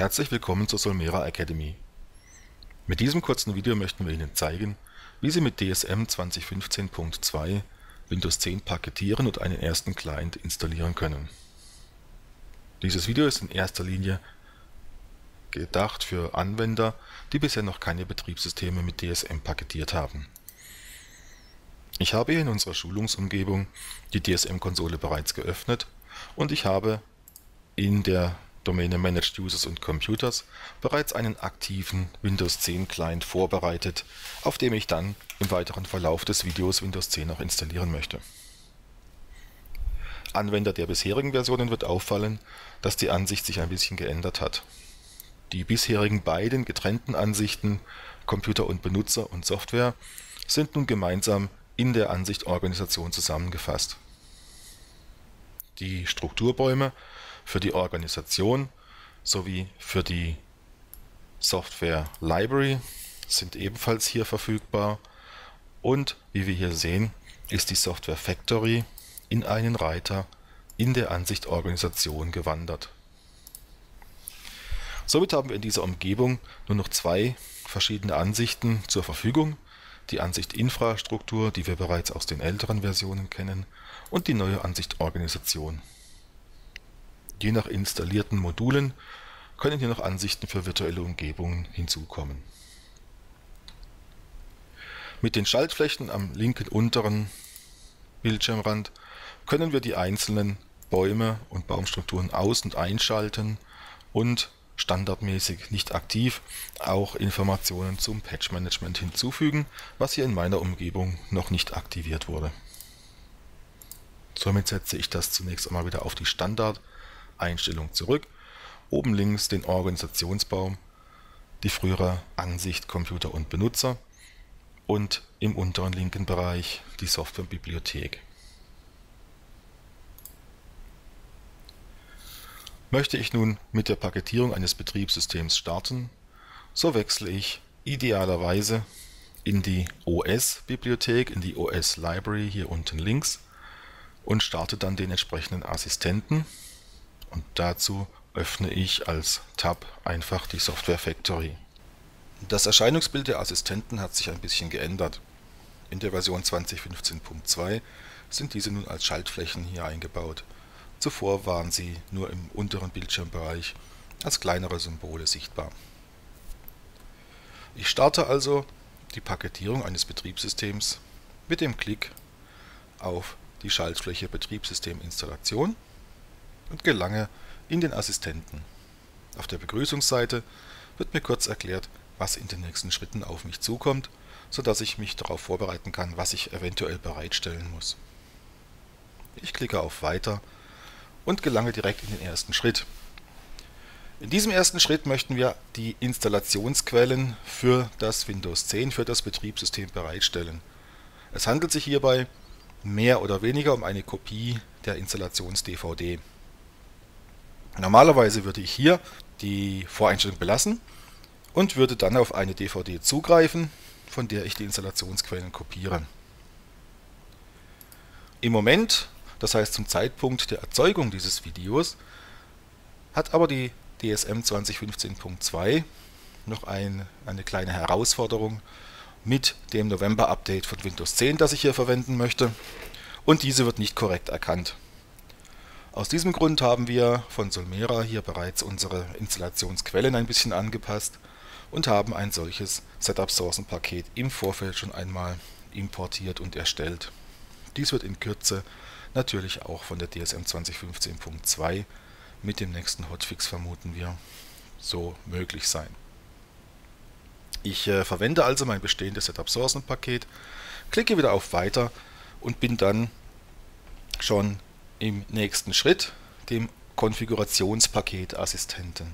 Herzlich willkommen zur Solmera Academy. Mit diesem kurzen Video möchten wir Ihnen zeigen, wie Sie mit DSM 2015.2 Windows 10 paketieren und einen ersten Client installieren können. Dieses Video ist in erster Linie gedacht für Anwender, die bisher noch keine Betriebssysteme mit DSM paketiert haben. Ich habe hier in unserer Schulungsumgebung die DSM-Konsole bereits geöffnet und ich habe in der Domäne Managed Users und Computers bereits einen aktiven Windows 10 Client vorbereitet, auf dem ich dann im weiteren Verlauf des Videos Windows 10 auch installieren möchte. Anwender der bisherigen Versionen wird auffallen, dass die Ansicht sich ein bisschen geändert hat. Die bisherigen beiden getrennten Ansichten, Computer und Benutzer und Software, sind nun gemeinsam in der Ansicht Organisation zusammengefasst. Die Strukturbäume für die Organisation sowie für die Software Library sind ebenfalls hier verfügbar und wie wir hier sehen, ist die Software Factory in einen Reiter in der Ansicht Organisation gewandert. Somit haben wir in dieser Umgebung nur noch zwei verschiedene Ansichten zur Verfügung: die Ansicht Infrastruktur, die wir bereits aus den älteren Versionen kennen, und die neue Ansicht Organisation. Je nach installierten Modulen können hier noch Ansichten für virtuelle Umgebungen hinzukommen. Mit den Schaltflächen am linken unteren Bildschirmrand können wir die einzelnen Bäume und Baumstrukturen aus- und einschalten und standardmäßig nicht aktiv auch Informationen zum Patch-Management hinzufügen, was hier in meiner Umgebung noch nicht aktiviert wurde. Somit setze ich das zunächst einmal wieder auf die Standard-Einstellung zurück. Oben links den Organisationsbaum, die frühere Ansicht Computer und Benutzer und im unteren linken Bereich die Softwarebibliothek. Möchte ich nun mit der Paketierung eines Betriebssystems starten, so wechsle ich idealerweise in die OS-Bibliothek, in die OS-Library hier unten links und starte dann den entsprechenden Assistenten, und dazu öffne ich als Tab einfach die Software Factory. Das Erscheinungsbild der Assistenten hat sich ein bisschen geändert. In der Version 2015.2 sind diese nun als Schaltflächen hier eingebaut. Zuvor waren sie nur im unteren Bildschirmbereich als kleinere Symbole sichtbar. Ich starte also die Paketierung eines Betriebssystems mit dem Klick auf die Schaltfläche Betriebssysteminstallation und gelange in den Assistenten. Auf der Begrüßungsseite wird mir kurz erklärt, was in den nächsten Schritten auf mich zukommt, sodass ich mich darauf vorbereiten kann, was ich eventuell bereitstellen muss. Ich klicke auf Weiter und gelange direkt in den ersten Schritt. In diesem ersten Schritt möchten wir die Installationsquellen für das Windows 10, für das Betriebssystem bereitstellen. Es handelt sich hierbei mehr oder weniger um eine Kopie der Installations-DVD. Normalerweise würde ich hier die Voreinstellung belassen und würde dann auf eine DVD zugreifen, von der ich die Installationsquellen kopiere. Im Moment, das heißt zum Zeitpunkt der Erzeugung dieses Videos, hat aber die DSM 2015.2 noch eine kleine Herausforderung mit dem November-Update von Windows 10, das ich hier verwenden möchte, und diese wird nicht korrekt erkannt. Aus diesem Grund haben wir von Solmera hier bereits unsere Installationsquellen ein bisschen angepasst und haben ein solches Setup-Sourcen-Paket im Vorfeld schon einmal importiert und erstellt. Dies wird in Kürze natürlich auch von der DSM 2015.2 mit dem nächsten Hotfix, vermuten wir, so möglich sein. Ich verwende also mein bestehendes Setup-Sourcen-Paket, klicke wieder auf Weiter und bin dann schon im nächsten Schritt, dem Konfigurationspaket Assistenten.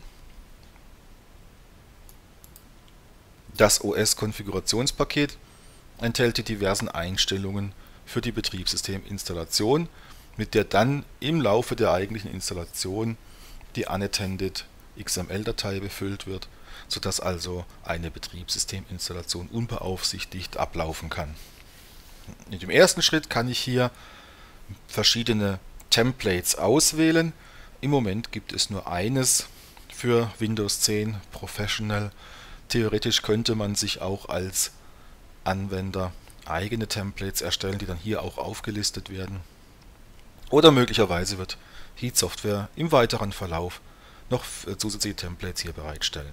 Das OS-Konfigurationspaket enthält die diversen Einstellungen für die Betriebssysteminstallation, mit der dann im Laufe der eigentlichen Installation die unattended XML-Datei befüllt wird, sodass also eine Betriebssysteminstallation unbeaufsichtigt ablaufen kann. In dem ersten Schritt kann ich hier verschiedene Templates auswählen. Im Moment gibt es nur eines für Windows 10 Professional. Theoretisch könnte man sich auch als Anwender eigene Templates erstellen, die dann hier auch aufgelistet werden. Oder möglicherweise wird Heat Software im weiteren Verlauf noch zusätzliche Templates hier bereitstellen.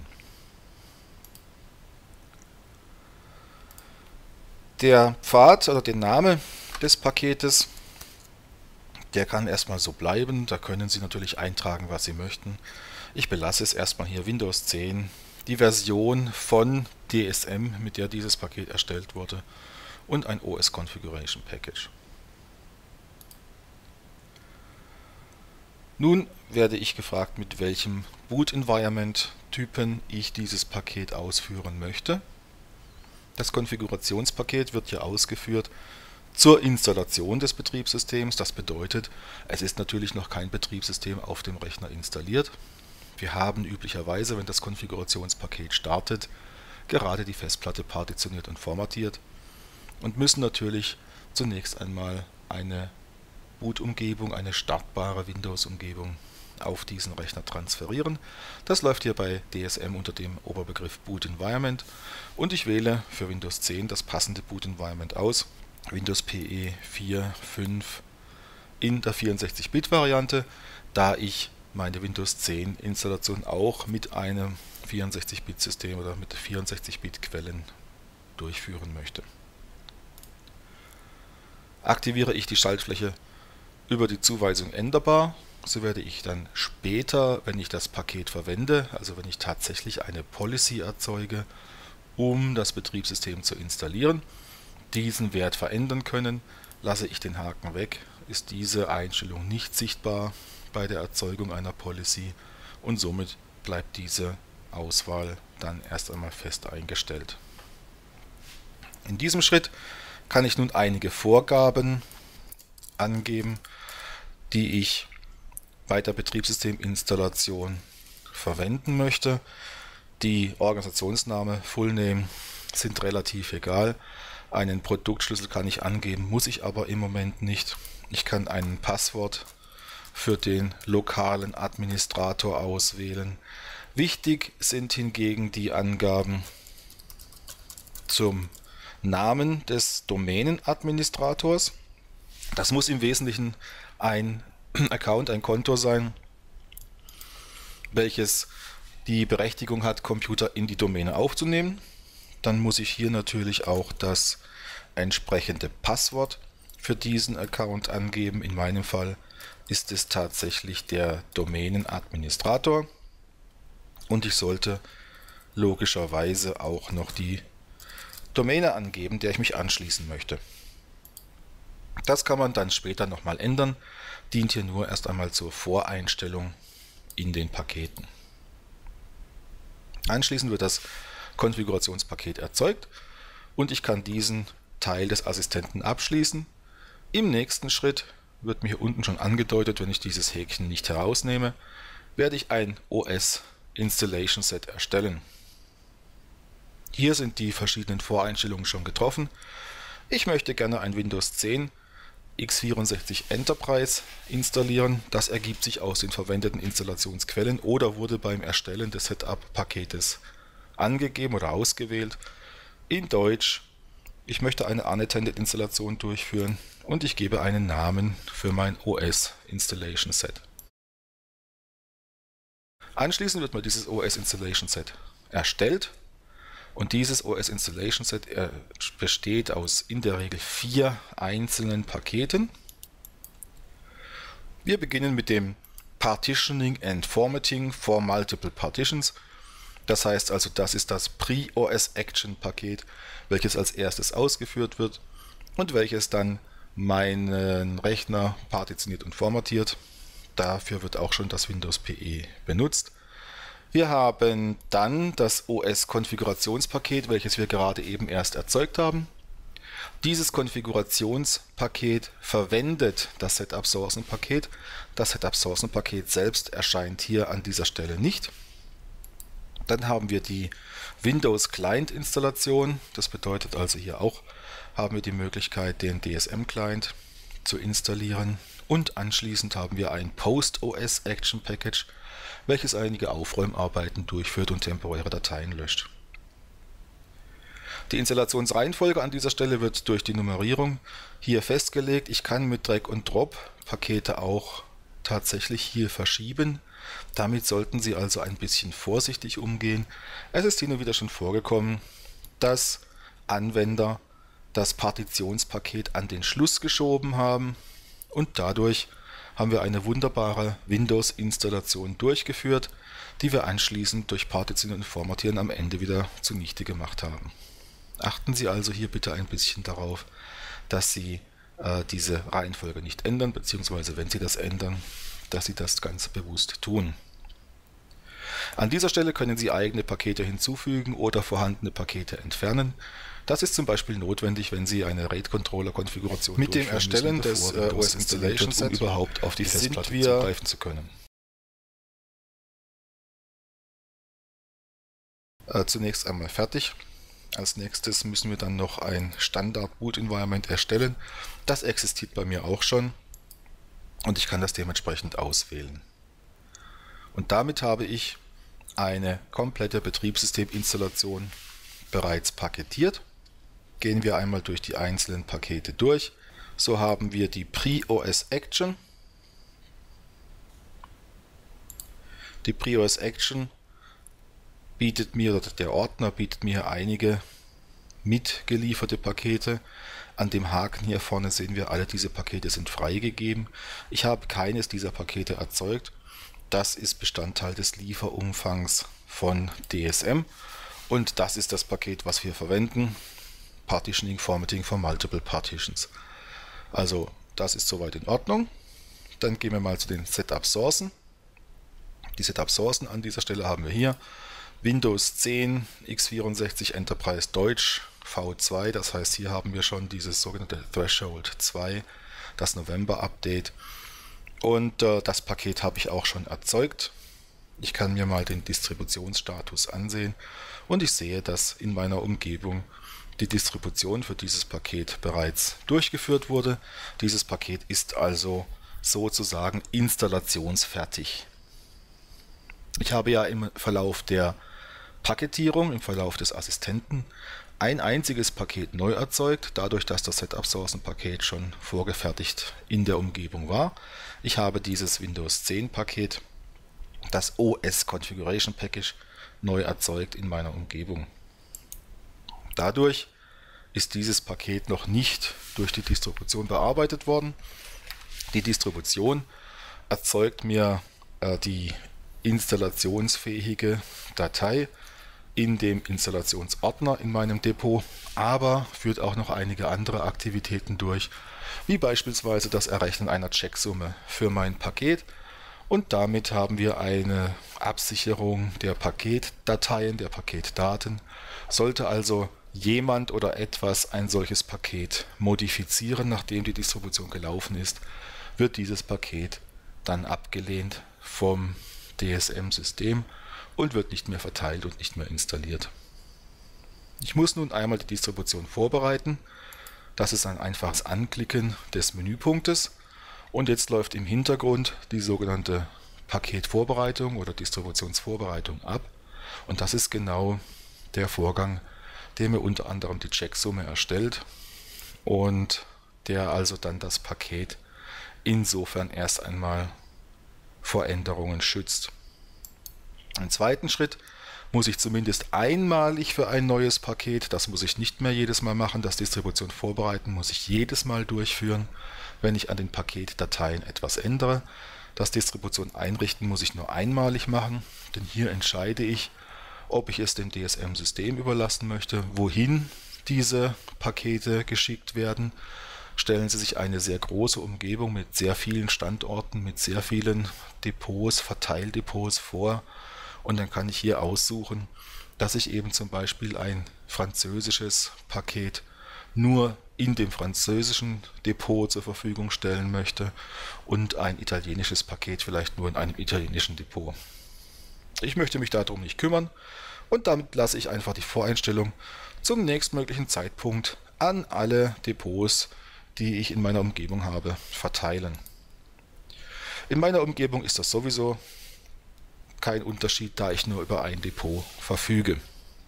Der Pfad oder der Name des Paketes, der kann erstmal so bleiben. Da können Sie natürlich eintragen, was Sie möchten. Ich belasse es erstmal hier Windows 10, die Version von DSM, mit der dieses Paket erstellt wurde, und ein OS Configuration Package. Nun werde ich gefragt, mit welchem Boot Environment Typen ich dieses Paket ausführen möchte. Das Konfigurationspaket wird hier ausgeführt zur Installation des Betriebssystems. Das bedeutet, es ist natürlich noch kein Betriebssystem auf dem Rechner installiert. Wir haben üblicherweise, wenn das Konfigurationspaket startet, gerade die Festplatte partitioniert und formatiert und müssen natürlich zunächst einmal eine Boot-Umgebung, eine startbare Windows-Umgebung auf diesen Rechner transferieren. Das läuft hier bei DSM unter dem Oberbegriff Boot Environment und ich wähle für Windows 10 das passende Boot Environment aus. Windows PE 4.5 in der 64-Bit-Variante, da ich meine Windows 10 Installation auch mit einem 64-Bit-System oder mit 64-Bit-Quellen durchführen möchte. Aktiviere ich die Schaltfläche über die Zuweisung änderbar, so werde ich dann später, wenn ich das Paket verwende, also wenn ich tatsächlich eine Policy erzeuge, um das Betriebssystem zu installieren, diesen Wert verändern können. Lasse ich den Haken weg, ist diese Einstellung nicht sichtbar bei der Erzeugung einer Policy und somit bleibt diese Auswahl dann erst einmal fest eingestellt. In diesem Schritt kann ich nun einige Vorgaben angeben, die ich bei der Betriebssysteminstallation verwenden möchte. Die Organisationsname, Fullname sind relativ egal. Einen Produktschlüssel kann ich angeben, muss ich aber im Moment nicht. Ich kann ein Passwort für den lokalen Administrator auswählen. Wichtig sind hingegen die Angaben zum Namen des Domänenadministrators. Das muss im Wesentlichen ein Account, ein Konto sein, welches die Berechtigung hat, Computer in die Domäne aufzunehmen. Dann muss ich hier natürlich auch das entsprechende Passwort für diesen Account angeben. In meinem Fall ist es tatsächlich der Domänenadministrator und ich sollte logischerweise auch noch die Domäne angeben, der ich mich anschließen möchte. Das kann man dann später nochmal ändern, dient hier nur erst einmal zur Voreinstellung in den Paketen. Anschließend wird das Konfigurationspaket erzeugt und ich kann diesen Teil des Assistenten abschließen. Im nächsten Schritt wird mir hier unten schon angedeutet, wenn ich dieses Häkchen nicht herausnehme, werde ich ein OS Installation Set erstellen. Hier sind die verschiedenen Voreinstellungen schon getroffen. Ich möchte gerne ein Windows 10 x64 Enterprise installieren. Das ergibt sich aus den verwendeten Installationsquellen oder wurde beim Erstellen des Setup-Paketes angegeben oder ausgewählt. In Deutsch, ich möchte eine Unattended Installation durchführen und ich gebe einen Namen für mein OS Installation Set. Anschließend wird mir dieses OS Installation Set erstellt. Und dieses OS Installation Set besteht aus in der Regel 4 einzelnen Paketen. Wir beginnen mit dem Partitioning and Formatting for Multiple Partitions. Das heißt also, das ist das Pre-OS Action Paket, welches als erstes ausgeführt wird und welches dann meinen Rechner partitioniert und formatiert. Dafür wird auch schon das Windows PE benutzt. Wir haben dann das OS-Konfigurationspaket, welches wir gerade eben erst erzeugt haben. Dieses Konfigurationspaket verwendet das Setup-Sourcen-Paket. Das Setup-Sourcen-Paket selbst erscheint hier an dieser Stelle nicht. Dann haben wir die Windows-Client-Installation. Das bedeutet also hier auch, haben wir die Möglichkeit, den DSM-Client zu installieren und anschließend haben wir ein Post-OS Action Package, welches einige Aufräumarbeiten durchführt und temporäre Dateien löscht. Die Installationsreihenfolge an dieser Stelle wird durch die Nummerierung hier festgelegt. Ich kann mit Drag und Drop Pakete auch tatsächlich hier verschieben. Damit sollten Sie also ein bisschen vorsichtig umgehen. Es ist hin und wieder schon vorgekommen, dass Anwender das Partitionspaket an den Schluss geschoben haben und dadurch haben wir eine wunderbare Windows-Installation durchgeführt, die wir anschließend durch Partitionieren und Formatieren am Ende wieder zunichte gemacht haben. Achten Sie also hier bitte ein bisschen darauf, dass Sie diese Reihenfolge nicht ändern, beziehungsweise wenn Sie das ändern, dass Sie das ganz bewusst tun. An dieser Stelle können Sie eigene Pakete hinzufügen oder vorhandene Pakete entfernen. Das ist zum Beispiel notwendig, wenn Sie eine RAID-Controller-Konfiguration mit dem Erstellen des OS Installation Set überhaupt auf die Festplatte zugreifen zu können. Zunächst einmal fertig. Als nächstes müssen wir dann noch ein Standard Boot Environment erstellen. Das existiert bei mir auch schon und ich kann das dementsprechend auswählen. Und damit habe ich eine komplette Betriebssysteminstallation bereits paketiert. Gehen wir einmal durch die einzelnen Pakete durch. So haben wir die Pre-OS Action. Die Pre-OS Action bietet mir, oder der Ordner bietet mir einige mitgelieferte Pakete. An dem Haken hier vorne sehen wir, alle diese Pakete sind freigegeben. Ich habe keines dieser Pakete erzeugt. Das ist Bestandteil des Lieferumfangs von DSM und das ist das Paket, was wir verwenden. Partitioning Formatting for Multiple Partitions. Also das ist soweit in Ordnung. Dann gehen wir mal zu den Setup-Sourcen. Die Setup-Sourcen an dieser Stelle haben wir hier. Windows 10, x64 Enterprise Deutsch, V2, das heißt hier haben wir schon dieses sogenannte Threshold 2, das November-Update. Und das Paket habe ich auch schon erzeugt. Ich kann mir mal den Distributionsstatus ansehen und ich sehe, dass in meiner Umgebung die Distribution für dieses Paket bereits durchgeführt wurde. Dieses Paket ist also sozusagen installationsfertig. Ich habe ja im Verlauf der Paketierung, im Verlauf des Assistenten, ein einziges Paket neu erzeugt, dadurch, dass das Setup-Sourcen-Paket schon vorgefertigt in der Umgebung war. Ich habe dieses Windows 10 Paket, das OS Configuration Package, neu erzeugt in meiner Umgebung. Dadurch ist dieses Paket noch nicht durch die Distribution bearbeitet worden. Die Distribution erzeugt mir die installationsfähige Datei in dem Installationsordner in meinem Depot, aber führt auch noch einige andere Aktivitäten durch, wie beispielsweise das Errechnen einer Checksumme für mein Paket. Und damit haben wir eine Absicherung der Paketdateien, der Paketdaten. Sollte also jemand oder etwas ein solches Paket modifizieren, nachdem die Distribution gelaufen ist, wird dieses Paket dann abgelehnt vom DSM-System und wird nicht mehr verteilt und nicht mehr installiert. Ich muss nun einmal die Distribution vorbereiten. Das ist ein einfaches Anklicken des Menüpunktes und jetzt läuft im Hintergrund die sogenannte Paketvorbereitung oder Distributionsvorbereitung ab und das ist genau der Vorgang, der mir unter anderem die Checksumme erstellt und der also dann das Paket insofern erst einmal vor Änderungen schützt. Im zweiten Schritt muss ich zumindest einmalig für ein neues Paket, das muss ich nicht mehr jedes Mal machen, das Distribution vorbereiten muss ich jedes Mal durchführen, wenn ich an den Paketdateien etwas ändere. Das Distribution einrichten muss ich nur einmalig machen, denn hier entscheide ich, ob ich es dem DSM-System überlassen möchte, wohin diese Pakete geschickt werden. Stellen Sie sich eine sehr große Umgebung mit sehr vielen Standorten, mit sehr vielen Depots, Verteildepots vor. Und dann kann ich hier aussuchen, dass ich eben zum Beispiel ein französisches Paket nur in dem französischen Depot zur Verfügung stellen möchte und ein italienisches Paket vielleicht nur in einem italienischen Depot. Ich möchte mich darum nicht kümmern und damit lasse ich einfach die Voreinstellung zum nächstmöglichen Zeitpunkt an alle Depots, die ich in meiner Umgebung habe, verteilen. In meiner Umgebung ist das sowieso kein Unterschied, da ich nur über ein Depot verfüge.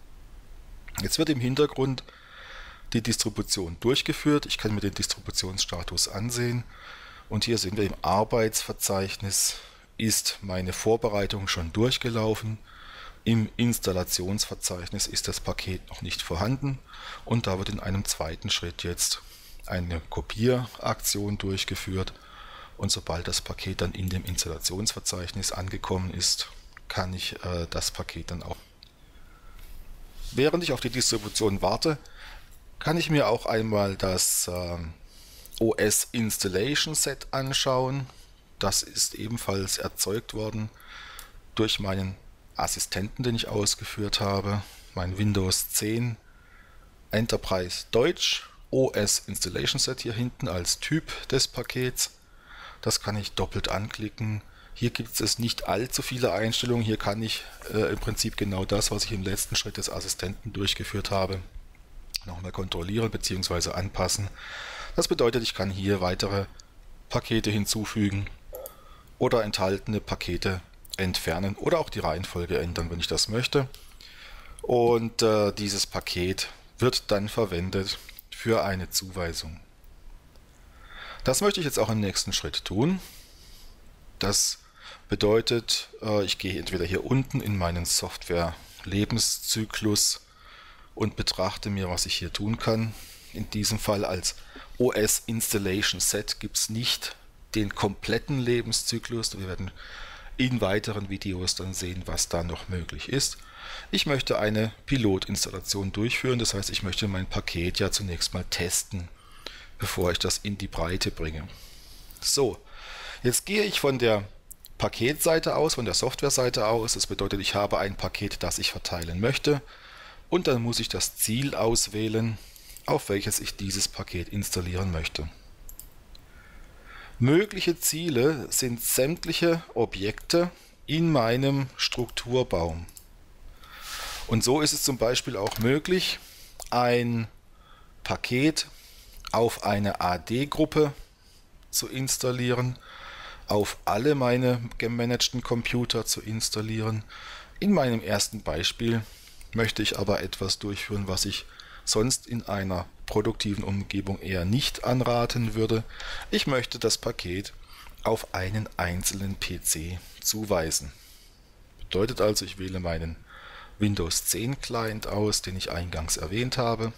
Jetzt wird im Hintergrund die Distribution durchgeführt. Ich kann mir den Distributionsstatus ansehen und hier sehen wir im Arbeitsverzeichnis ist meine Vorbereitung schon durchgelaufen. Im Installationsverzeichnis ist das Paket noch nicht vorhanden und da wird in einem zweiten Schritt jetzt eine Kopieraktion durchgeführt und sobald das Paket dann in dem Installationsverzeichnis angekommen ist, kann ich das Paket dann auch. Während ich auf die Distribution warte, kann ich mir auch einmal das OS Installation Set anschauen. Das ist ebenfalls erzeugt worden durch meinen Assistenten, den ich ausgeführt habe, mein Windows 10 Enterprise Deutsch OS Installation Set hier hinten als Typ des Pakets. Das kann ich doppelt anklicken. Hier gibt es nicht allzu viele Einstellungen. Hier kann ich im Prinzip genau das, was ich im letzten Schritt des Assistenten durchgeführt habe, nochmal kontrollieren bzw. anpassen. Das bedeutet, ich kann hier weitere Pakete hinzufügen oder enthaltene Pakete entfernen oder auch die Reihenfolge ändern, wenn ich das möchte. Und dieses Paket wird dann verwendet für eine Zuweisung. Das möchte ich jetzt auch im nächsten Schritt tun. Das bedeutet, ich gehe entweder hier unten in meinen Software-Lebenszyklus und betrachte mir, was ich hier tun kann. In diesem Fall als OS Installation Set gibt es nicht den kompletten Lebenszyklus. Wir werden in weiteren Videos dann sehen, was da noch möglich ist. Ich möchte eine Pilotinstallation durchführen, das heißt, ich möchte mein Paket ja zunächst mal testen, bevor ich das in die Breite bringe. So, jetzt gehe ich von der Paketseite aus, von der Softwareseite aus. Das bedeutet, ich habe ein Paket, das ich verteilen möchte und dann muss ich das Ziel auswählen, auf welches ich dieses Paket installieren möchte. Mögliche Ziele sind sämtliche Objekte in meinem Strukturbaum. Und so ist es zum Beispiel auch möglich, ein Paket auf eine AD-Gruppe zu installieren, auf alle meine gemanagten Computer zu installieren. In meinem ersten Beispiel möchte ich aber etwas durchführen, was ich sonst in einer produktiven Umgebung eher nicht anraten würde. Ich möchte das Paket auf einen einzelnen PC zuweisen. Bedeutet also, ich wähle meinen Windows 10 Client aus, den ich eingangs erwähnt habe.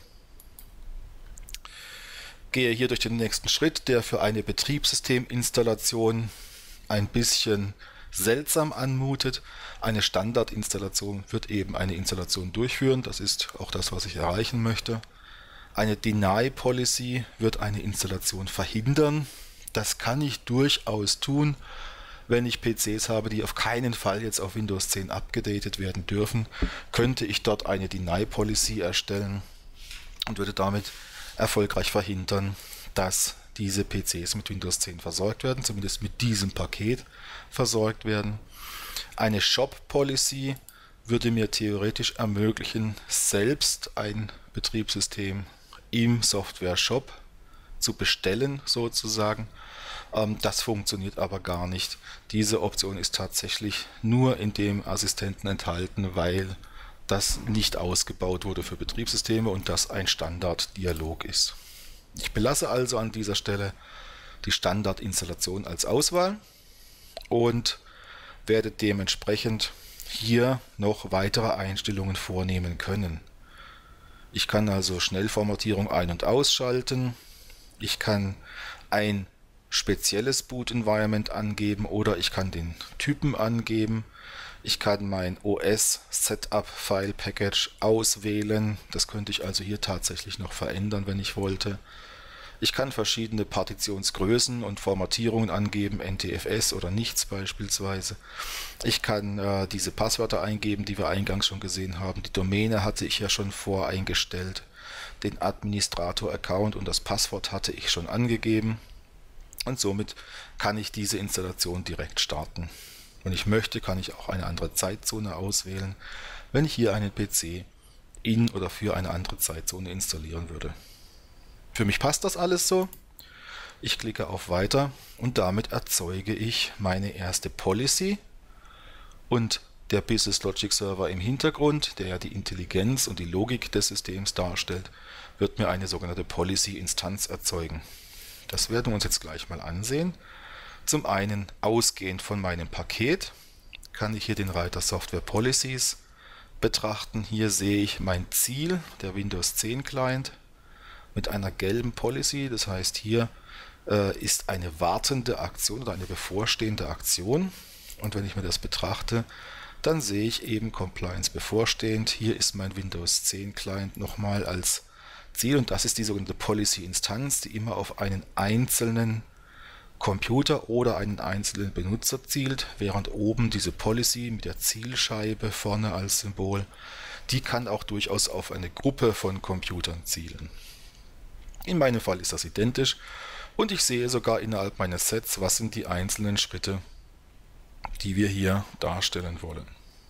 Gehe hier durch den nächsten Schritt, der für eine Betriebssysteminstallation ein bisschen seltsam anmutet. Eine Standardinstallation wird eben eine Installation durchführen. Das ist auch das, was ich erreichen möchte. Eine Deny Policy wird eine Installation verhindern. Das kann ich durchaus tun, wenn ich PCs habe, die auf keinen Fall jetzt auf Windows 10 abgedatet werden dürfen, könnte ich dort eine Deny Policy erstellen und würde damit erfolgreich verhindern, dass diese PCs mit Windows 10 versorgt werden, zumindest mit diesem Paket versorgt werden. Eine Shop Policy würde mir theoretisch ermöglichen, selbst ein Betriebssystem im Software Shop zu bestellen sozusagen. Das funktioniert aber gar nicht. Diese Option ist tatsächlich nur in dem Assistenten enthalten, weil das nicht ausgebaut wurde für Betriebssysteme und das ein Standarddialog ist. Ich belasse also an dieser Stelle die Standardinstallation als Auswahl und werde dementsprechend hier noch weitere Einstellungen vornehmen können. Ich kann also Schnellformatierung ein- und ausschalten. Ich kann ein spezielles Boot Environment angeben oder ich kann den Typen angeben. Ich kann mein OS Setup File Package auswählen. Das könnte ich also hier tatsächlich noch verändern, wenn ich wollte. Ich kann verschiedene Partitionsgrößen und Formatierungen angeben, NTFS oder nichts beispielsweise. Ich kann diese Passwörter eingeben, die wir eingangs schon gesehen haben. Die Domäne hatte ich ja schon voreingestellt. Den Administrator-Account und das Passwort hatte ich schon angegeben. Und somit kann ich diese Installation direkt starten. Wenn ich möchte, kann ich auch eine andere Zeitzone auswählen, wenn ich hier einen PC in oder für eine andere Zeitzone installieren würde. Für mich passt das alles so. Ich klicke auf Weiter und damit erzeuge ich meine erste Policy und der Business Logic Server im Hintergrund, der ja die Intelligenz und die Logik des Systems darstellt, wird mir eine sogenannte Policy-Instanz erzeugen. Das werden wir uns jetzt gleich mal ansehen. Zum einen, ausgehend von meinem Paket, kann ich hier den Reiter Software Policies betrachten. Hier sehe ich mein Ziel, der Windows 10 Client, mit einer gelben Policy. Das heißt, hier ist eine wartende Aktion oder eine bevorstehende Aktion. Und wenn ich mir das betrachte, dann sehe ich eben Compliance bevorstehend. Hier ist mein Windows 10 Client nochmal als Ziel und das ist die sogenannte Policy-Instanz, die immer auf einen einzelnen Computer oder einen einzelnen Benutzer zielt, während oben diese Policy mit der Zielscheibe vorne als Symbol, die kann auch durchaus auf eine Gruppe von Computern zielen. In meinem Fall ist das identisch und ich sehe sogar innerhalb meines Sets, was sind die einzelnen Schritte, die wir hier darstellen wollen.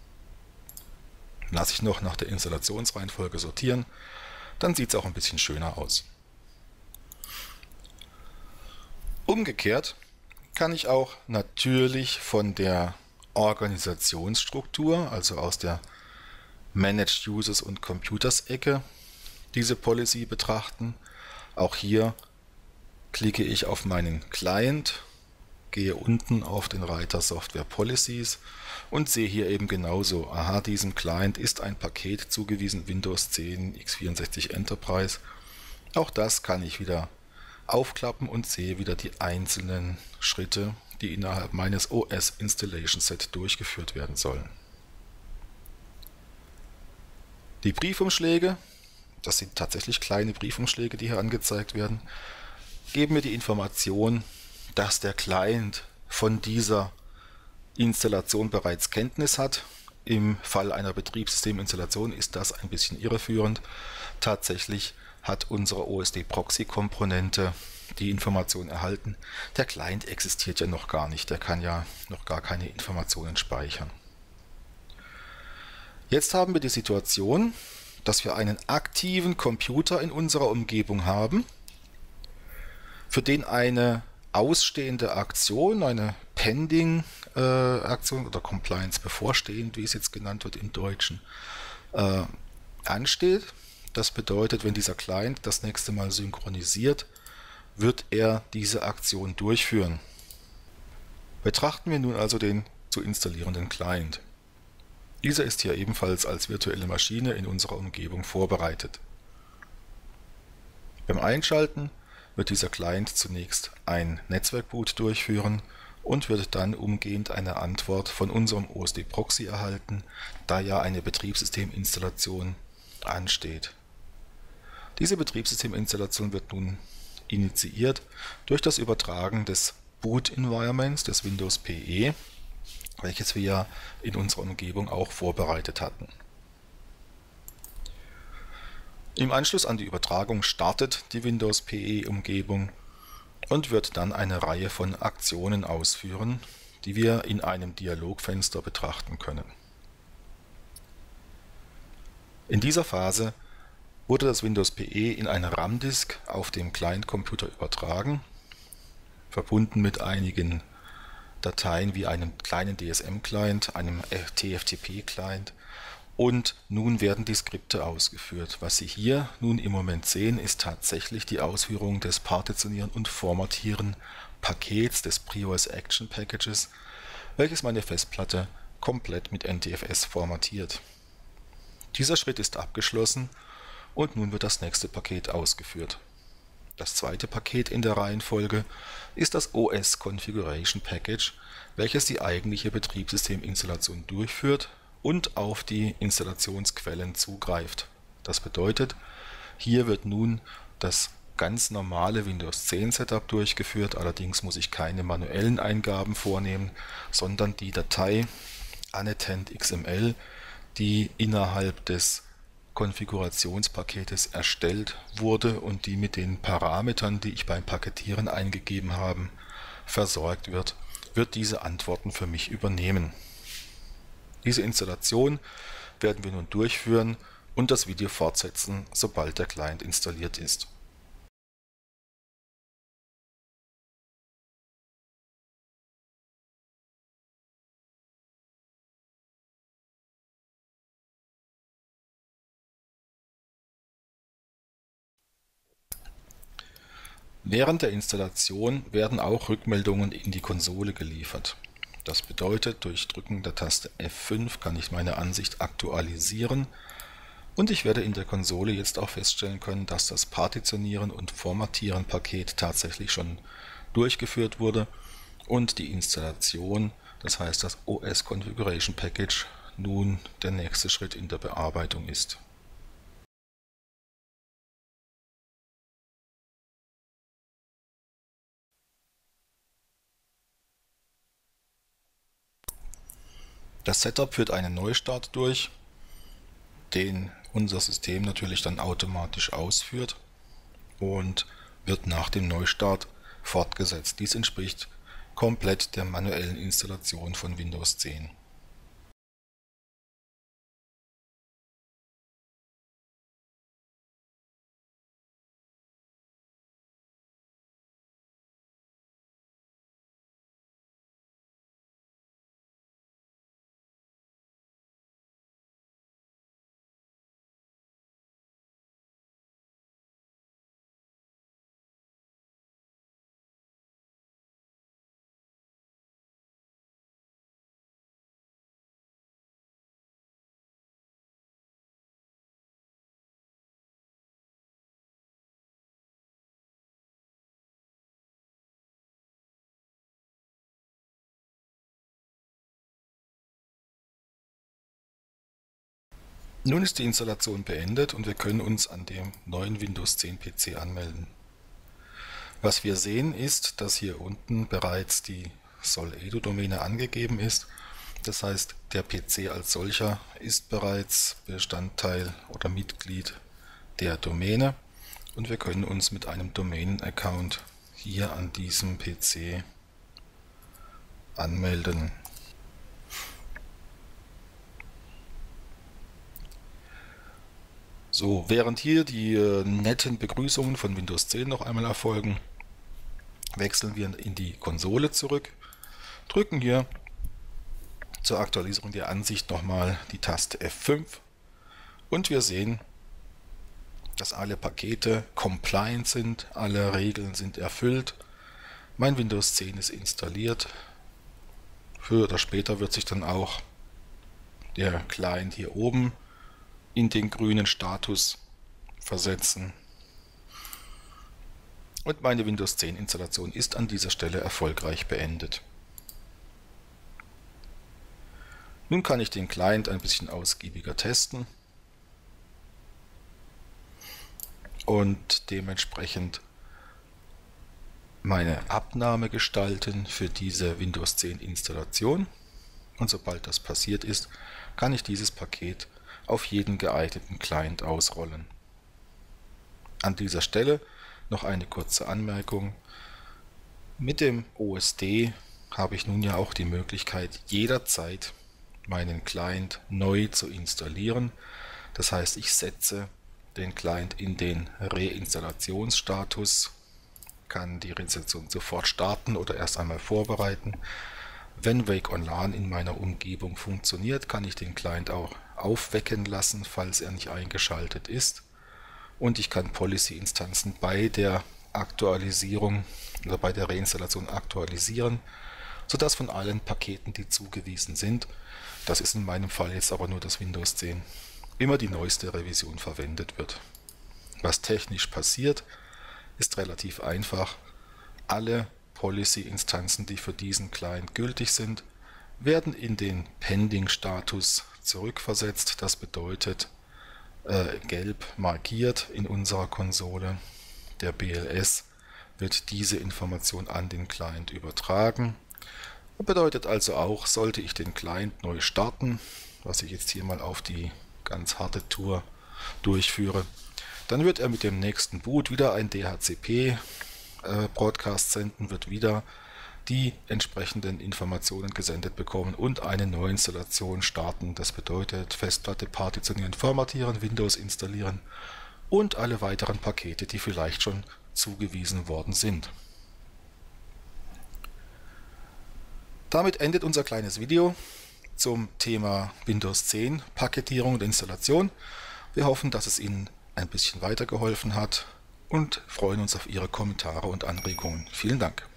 Lasse ich noch nach der Installationsreihenfolge sortieren, dann sieht es auch ein bisschen schöner aus. Umgekehrt kann ich auch natürlich von der Organisationsstruktur, also aus der Managed Users und Computers Ecke, diese Policy betrachten. Auch hier klicke ich auf meinen Client, gehe unten auf den Reiter Software Policies und sehe hier eben genauso, aha, diesem Client ist ein Paket zugewiesen, Windows 10 x64 Enterprise. Auch das kann ich wieder aufklappen und sehe wieder die einzelnen Schritte, die innerhalb meines OS Installation Set durchgeführt werden sollen. Die Briefumschläge, das sind tatsächlich kleine Briefumschläge, die hier angezeigt werden, geben mir die Information, dass der Client von dieser Installation bereits Kenntnis hat. Im Fall einer Betriebssysteminstallation ist das ein bisschen irreführend. Tatsächlich hat unsere OSD-Proxy-Komponente die Information erhalten. Der Client existiert ja noch gar nicht, der kann ja noch gar keine Informationen speichern. Jetzt haben wir die Situation, dass wir einen aktiven Computer in unserer Umgebung haben, für den eine ausstehende Aktion, eine Pending-Aktion oder Compliance bevorstehend, wie es jetzt genannt wird im Deutschen, ansteht. Das bedeutet, wenn dieser Client das nächste Mal synchronisiert, wird er diese Aktion durchführen. Betrachten wir nun also den zu installierenden Client. Dieser ist hier ebenfalls als virtuelle Maschine in unserer Umgebung vorbereitet. Beim Einschalten wird dieser Client zunächst ein Netzwerkboot durchführen und wird dann umgehend eine Antwort von unserem OSD-Proxy erhalten, da ja eine Betriebssysteminstallation ansteht. Diese Betriebssysteminstallation wird nun initiiert durch das Übertragen des Boot-Environments des Windows PE, welches wir ja in unserer Umgebung auch vorbereitet hatten. Im Anschluss an die Übertragung startet die Windows PE-Umgebung und wird dann eine Reihe von Aktionen ausführen, die wir in einem Dialogfenster betrachten können. In dieser Phase wurde das Windows PE in eine RAM-Disk auf dem Client-Computer übertragen, verbunden mit einigen Dateien wie einem kleinen DSM-Client, einem TFTP-Client. Und nun werden die Skripte ausgeführt. Was Sie hier nun im Moment sehen, ist tatsächlich die Ausführung des Partitionieren und Formatieren Pakets des PreOS Action Packages, welches meine Festplatte komplett mit NTFS formatiert. Dieser Schritt ist abgeschlossen und nun wird das nächste Paket ausgeführt. Das zweite Paket in der Reihenfolge ist das OS Configuration Package, welches die eigentliche Betriebssysteminstallation durchführt und auf die Installationsquellen zugreift. Das bedeutet, hier wird nun das ganz normale Windows 10 Setup durchgeführt, allerdings muss ich keine manuellen Eingaben vornehmen, sondern die Datei Annotant.xml, die innerhalb des Konfigurationspaketes erstellt wurde und die mit den Parametern, die ich beim Paketieren eingegeben habe, versorgt wird, wird diese Antworten für mich übernehmen. Diese Installation werden wir nun durchführen und das Video fortsetzen, sobald der Client installiert ist. Während der Installation werden auch Rückmeldungen in die Konsole geliefert. Das bedeutet, durch Drücken der Taste F5 kann ich meine Ansicht aktualisieren und ich werde in der Konsole jetzt auch feststellen können, dass das Partitionieren und Formatieren Paket tatsächlich schon durchgeführt wurde und die Installation, das heißt das OS Configuration Package, nun der nächste Schritt in der Bearbeitung ist. Das Setup führt einen Neustart durch, den unser System natürlich dann automatisch ausführt und wird nach dem Neustart fortgesetzt. Dies entspricht komplett der manuellen Installation von Windows 10. Nun ist die Installation beendet und wir können uns an dem neuen Windows 10 PC anmelden. Was wir sehen ist, dass hier unten bereits die Sol-Edu-Domäne angegeben ist. Das heißt, der PC als solcher ist bereits Bestandteil oder Mitglied der Domäne und wir können uns mit einem Domänen-Account hier an diesem PC anmelden. So, während hier die netten Begrüßungen von Windows 10 noch einmal erfolgen, wechseln wir in die Konsole zurück, drücken hier zur Aktualisierung der Ansicht nochmal die Taste F5 und wir sehen, dass alle Pakete compliant sind, alle Regeln sind erfüllt, mein Windows 10 ist installiert. Früher oder später wird sich dann auch der Client hier oben in den grünen Status versetzen. Und meine Windows 10 Installation ist an dieser Stelle erfolgreich beendet. Nun kann ich den Client ein bisschen ausgiebiger testen und dementsprechend meine Abnahme gestalten für diese Windows 10 Installation. Und sobald das passiert ist, kann ich dieses Paket auf jeden geeigneten Client ausrollen. An dieser Stelle noch eine kurze Anmerkung. Mit dem OSD habe ich nun ja auch die Möglichkeit, jederzeit meinen Client neu zu installieren. Das heißt, ich setze den Client in den Reinstallationsstatus, kann die Reinstallation sofort starten oder erst einmal vorbereiten. Wenn Wake Online in meiner Umgebung funktioniert, kann ich den Client auch aufwecken lassen, falls er nicht eingeschaltet ist. Und ich kann Policy-Instanzen bei der Aktualisierung oder bei der Reinstallation aktualisieren, sodass von allen Paketen, die zugewiesen sind, das ist in meinem Fall jetzt aber nur das Windows 10, immer die neueste Revision verwendet wird. Was technisch passiert, ist relativ einfach. Alle Policy-Instanzen, die für diesen Client gültig sind, werden in den Pending-Status zurückversetzt. Das bedeutet, gelb markiert in unserer Konsole. Der BLS wird diese Information an den Client übertragen. Das bedeutet also auch, sollte ich den Client neu starten, was ich jetzt hier mal auf die ganz harte Tour durchführe, dann wird er mit dem nächsten Boot wieder ein DHCP Broadcast senden, wird wieder die entsprechenden Informationen gesendet bekommen und eine Neuinstallation starten. Das bedeutet Festplatte partitionieren, formatieren, Windows installieren und alle weiteren Pakete, die vielleicht schon zugewiesen worden sind. Damit endet unser kleines Video zum Thema Windows 10 Paketierung und Installation. Wir hoffen, dass es Ihnen ein bisschen weitergeholfen hat und freuen uns auf Ihre Kommentare und Anregungen. Vielen Dank.